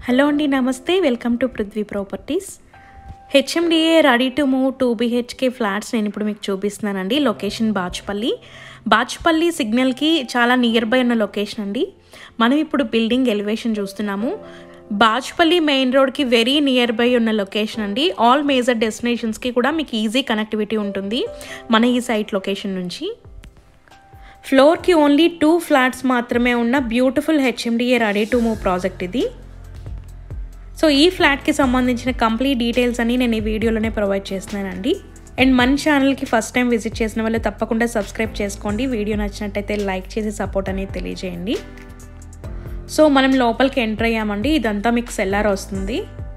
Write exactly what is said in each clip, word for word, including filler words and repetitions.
Hello అండి, నమస్తే. Welcome to Prithvi properties. HMDA ready to move two BHK flats నేను ఇప్పుడు మీకు చూపిస్తున్నానండి. లొకేషన్ బాచుపల్లి. బాచుపల్లి సిగ్నల్కి చాలా నియర్ బై ఉన్న లొకేషన్ అండి. మనం ఇప్పుడు బిల్డింగ్ ఎలివేషన్ చూస్తున్నాము. బాచుపల్లి మెయిన్ రోడ్కి వెరీ నియర్ బై ఉన్న లొకేషన్ అండి. ఆల్ మేజర్ డెస్టినేషన్స్కి కూడా మీకు ఈజీ కనెక్టివిటీ ఉంటుంది మన ఈ సైట్ లొకేషన్ నుంచి. ఫ్లోర్కి ఓన్లీ టూ ఫ్లాట్స్ మాత్రమే ఉన్న beautiful HMDA ready to move project ఇది. సో ఈ ఫ్లాట్కి సంబంధించిన కంప్లీట్ డీటెయిల్స్ అన్ని నేను ఈ వీడియోలోనే ప్రొవైడ్ చేస్తున్నానండి. అండ్ మన ఛానల్కి ఫస్ట్ టైం విజిట్ చేసిన వాళ్ళు తప్పకుండా సబ్స్క్రైబ్ చేసుకోండి. వీడియో నచ్చినట్టయితే లైక్ చేసి సపోర్ట్ అనేది తెలియజేయండి. సో మనం లోపలికి ఎంటర్ అయ్యామండి. ఇదంతా మీకు సెల్లార్ వస్తుంది.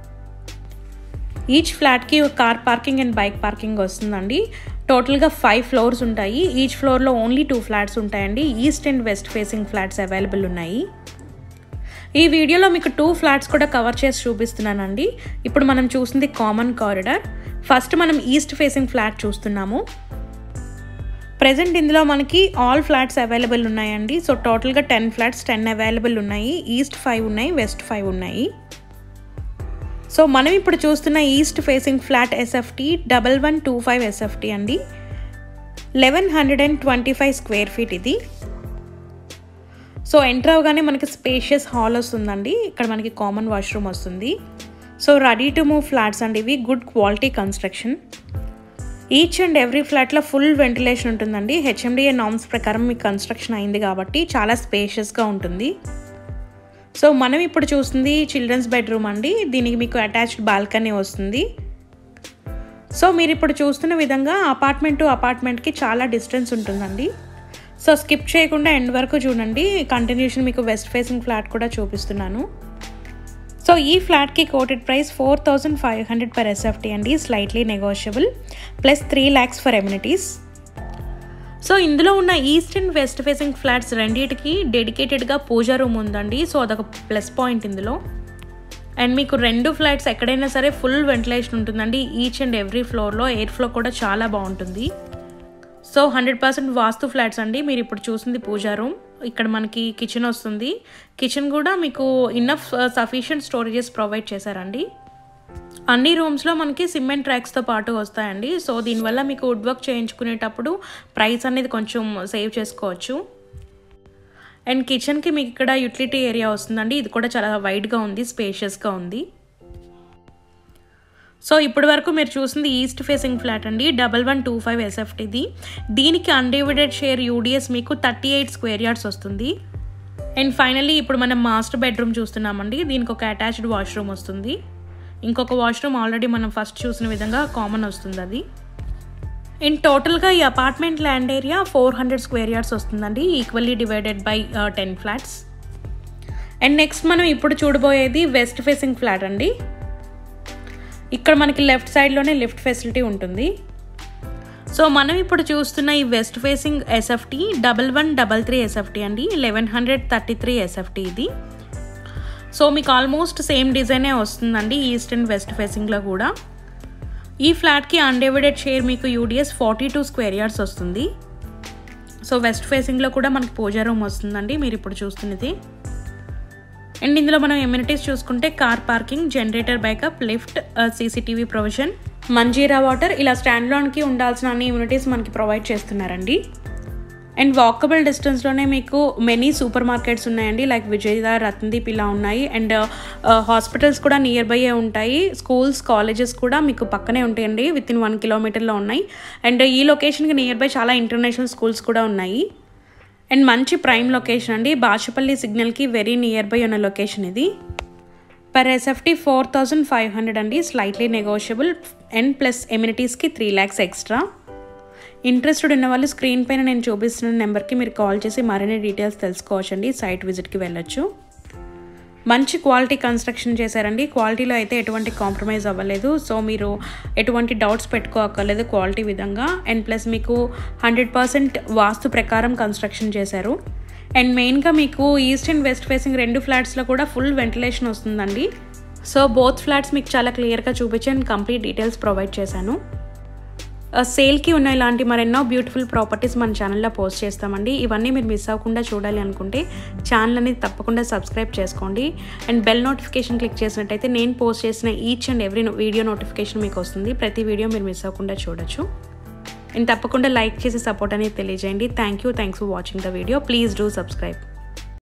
ఈచ్ ఫ్లాట్కి car parking and bike parking వస్తుందండి. టోటల్గా ఫైవ్ ఫ్లోర్స్ ఉంటాయి. ఈచ్ ఫ్లోర్లో ఓన్లీ టూ ఫ్లాట్స్ ఉంటాయండి. East and west facing flats available ఉన్నాయి. ఈ వీడియోలో మీకు టూ ఫ్లాట్స్ కూడా కవర్ చేసి చూపిస్తున్నానండి. ఇప్పుడు మనం చూసింది కామన్ కారిడార్. ఫస్ట్ మనం ఈస్ట్ ఫేసింగ్ ఫ్లాట్ చూస్తున్నాము. ప్రజెంట్ ఇందులో మనకి ఆల్ ఫ్లాట్స్ అవైలబుల్ ఉన్నాయండి. సో టోటల్గా టెన్ ఫ్లాట్స్ టెన్ అవైలబుల్ ఉన్నాయి. ఈస్ట్ ఫైవ్ ఉన్నాయి, వెస్ట్ ఫైవ్ ఉన్నాయి. సో మనం ఇప్పుడు చూస్తున్న east facing flat SFT double one two five SFT అండి. Eleven hundred and twenty five square feet ఇది. సో ఎంటర్ అవగానే మనకి స్పేషియస్ హాల్ వస్తుందండి. ఇక్కడ మనకి కామన్ వాష్రూమ్ వస్తుంది. So ready to move flats అండి ఇవి. Good quality construction. Each and every ఫ్లాట్లో ఫుల్ వెంటిలేషన్ ఉంటుందండి. హెచ్ఎండిఏ నార్మ్స్ ప్రకారం మీకు కన్స్ట్రక్షన్ అయింది కాబట్టి చాలా స్పేషియస్గా ఉంటుంది. సో మనం ఇప్పుడు చూస్తుంది చిల్డ్రన్స్ బెడ్రూమ్ అండి. దీనికి మీకు అటాచ్డ్ బాల్కనీ వస్తుంది. సో మీరు ఇప్పుడు చూస్తున్న విధంగా అపార్ట్మెంట్ టు అపార్ట్మెంట్కి చాలా డిస్టెన్స్ ఉంటుందండి. సో స్కిప్ చేయకుండా ఎండ్ వరకు చూడండి. కంటిన్యూషన్ మీకు వెస్ట్ ఫేసింగ్ ఫ్లాట్ కూడా చూపిస్తున్నాను. సో ఈ ఫ్లాట్కి quoted price four thousand five hundred per SFT అండి. Slightly negotiable plus three lakhs for amenities. So ఇందులో ఉన్న east and west facing flats రెండింటికి డెడికేటెడ్గా పూజా రూమ్ ఉందండి. సో అదొక ప్లస్ పాయింట్ ఇందులో. అండ్ మీకు రెండు ఫ్లాట్స్ ఎక్కడైనా సరే ఫుల్ వెంటిలేషన్ ఉంటుందండి. ఈచ్ అండ్ ఎవ్రీ ఫ్లోర్లో ఎయిర్ ఫ్లో కూడా చాలా బాగుంటుంది. So hundred percent vastu flats అండి. మీరు ఇప్పుడు చూసింది పూజా రూమ్. ఇక్కడ మనకి కిచెన్ వస్తుంది. కిచెన్ కూడా మీకు ఇన్నఫ్ సఫిషియంట్ స్టోరేజెస్ ప్రొవైడ్ చేశారండి. అన్ని రూమ్స్లో మనకి సిమెంట్ ట్రాక్స్తో పాటు వస్తాయండి. సో దీనివల్ల మీకు వుడ్ వర్క్ చేయించుకునేటప్పుడు ప్రైస్ అనేది కొంచెం సేవ్ చేసుకోవచ్చు. అండ్ కిచెన్కి మీకు ఇక్కడ యూటిలిటీ ఏరియా వస్తుందండి. ఇది కూడా చాలా వైడ్గా ఉంది, స్పేషియస్గా ఉంది. సో ఇప్పటి వరకు మీరు చూసింది ఈస్ట్ ఫేసింగ్ ఫ్లాట్ అండి. డబల్ వన్ టూ ఫైవ్ ఎస్ఎఫ్టీది. దీనికి అన్డివైడెడ్ షేర్ యూడిఎస్ మీకు థర్టీ ఎయిట్ స్క్వేర్ యార్డ్స్ వస్తుంది. అండ్ ఫైనల్లీ ఇప్పుడు మనం మాస్టర్ బెడ్రూమ్ చూస్తున్నామండి. దీనికి ఒక అటాచ్డ్ వాష్రూమ్ వస్తుంది. ఇంకొక వాష్రూమ్ ఆల్రెడీ మనం ఫస్ట్ చూసిన విధంగా కామన్ వస్తుంది అది. అండ్ టోటల్గా ఈ apartment land area four hundred square yards వస్తుందండి. Equally divided by ten flats. And next మనం ఇప్పుడు చూడబోయేది వెస్ట్ ఫేసింగ్ ఫ్లాట్ అండి. ఇక్కడ మనకి లెఫ్ట్ సైడ్లోనే లిఫ్ట్ ఫెసిలిటీ ఉంటుంది. సో మనం ఇప్పుడు చూస్తున్న ఈ west facing SFT double one double three SFT అండి. Eleven hundred thirty three SFT ఇది. సో మీకు ఆల్మోస్ట్ సేమ్ డిజైనే వస్తుందండి ఈస్ట్ అండ్ వెస్ట్ ఫేసింగ్లో కూడా. ఈ ఫ్లాట్కి అన్డివైడెడ్ షేర్ మీకు UDS forty two square yards వస్తుంది. సో వెస్ట్ ఫేసింగ్లో కూడా మనకి పూజా రూమ్ వస్తుందండి మీరు ఇప్పుడు చూస్తున్నది. అండ్ ఇందులో మనం ఎమ్యూనిటీస్ చూసుకుంటే car parking, generator backup, lift, CCTV provision, Manjeera water, ఇలా స్టాండ్లోన్కి ఉండాల్సిన అన్ని ఎమ్యూనిటీస్ మనకి ప్రొవైడ్ చేస్తున్నారండి. అండ్ వాకబుల్ డిస్టెన్స్లోనే మీకు మెనీ సూపర్ మార్కెట్స్ ఉన్నాయండి. లైక్ విజయద, రత్నదీప్ ఇలా ఉన్నాయి. అండ్ హాస్పిటల్స్ కూడా నియర్ బై ఉంటాయి. స్కూల్స్, కాలేజెస్ కూడా మీకు పక్కనే ఉంటాయండి. విత్ ఇన్ వన్ కిలోమీటర్లో ఉన్నాయి. అండ్ ఈ లొకేషన్కి నియర్ బై చాలా ఇంటర్నేషనల్ స్కూల్స్ కూడా ఉన్నాయి. అండ్ మంచి ప్రైమ్ లొకేషన్ అండి. బాచుపల్లి సిగ్నల్కి వెరీ నియర్ బై ఉన్న లొకేషన్ ఇది. Per SFT four thousand five hundred అండి. స్లైట్లీ నెగోషియబుల్ అండ్ ప్లస్ ఎమ్యూనిటీస్కి త్రీ ల్యాక్స్ ఎక్స్ట్రా. ఇంట్రెస్టెడ్ ఉన్న వాళ్ళు స్క్రీన్ పైన నేను చూపిస్తున్న నెంబర్కి మీరు కాల్ చేసి మరిన్ని డీటెయిల్స్ తెలుసుకోవచ్చండి. సైట్ విజిట్కి వెళ్ళొచ్చు. మంచి క్వాలిటీ కన్స్ట్రక్షన్ చేశారండి. క్వాలిటీలో అయితే ఎటువంటి కాంప్రమైజ్ అవ్వలేదు. సో మీరు ఎటువంటి డౌట్స్ పెట్టుకోక్కర్లేదు క్వాలిటీ విధంగా. అండ్ ప్లస్ మీకు హండ్రెడ్ పర్సెంట్ వాస్తు ప్రకారం కన్స్ట్రక్షన్ చేశారు. అండ్ మెయిన్గా మీకు ఈస్ట్ అండ్ వెస్ట్ ఫేసింగ్ రెండు ఫ్లాట్స్లో కూడా ఫుల్ వెంటిలేషన్ వస్తుందండి. సో బోత్ ఫ్లాట్స్ మీకు చాలా క్లియర్గా చూపించి అండ్ కంప్లీట్ డీటెయిల్స్ ప్రొవైడ్ చేశాను. సేల్కి ఉన్న ఇలాంటి మరెన్నో బ్యూటిఫుల్ ప్రాపర్టీస్ మన ఛానల్లో పోస్ట్ చేస్తామండి. ఇవన్నీ మీరు మిస్ అవ్వకుండా చూడాలి అనుకుంటే ఛానల్ అనేది తప్పకుండా సబ్స్క్రైబ్ చేసుకోండి అండ్ బెల్ నోటిఫికేషన్ క్లిక్ చేసినట్టయితే నేను పోస్ట్ చేసిన each and every video notification మీకు వస్తుంది. ప్రతి వీడియో మీరు మిస్ అవ్వకుండా చూడొచ్చు అండ్ తప్పకుండా లైక్ చేసి సపోర్ట్ అనేది తెలియజేయండి. Thank you thanks for watching the video. Please do subscribe.